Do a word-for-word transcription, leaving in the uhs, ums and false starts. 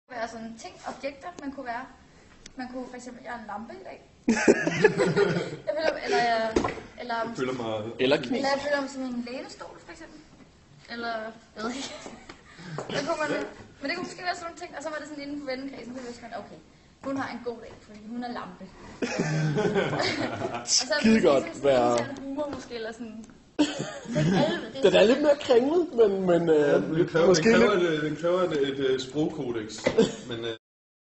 være sådan ting, objekter, man kunne være. Man kunne for eksempel, jeg er en lampe i dag. jeg føler, eller, jeg, eller, jeg føler mig... Eller kniv. Eller jeg føler mig som en lænestol, for eksempel. Eller, jeg ved ikke. Der kunne man, men det kunne måske være sådan nogle ting, og så var det sådan inden for vennekredsen, så vidste man, okay, hun har en god dag, fordi hun er lampe. Skide godt være... humor måske, eller sådan... Den er lidt mere kringlet, men, men Ja, øh, den kræver, måske den kræver, lidt... et, den kræver et, et, et sprogkodex, men... Øh,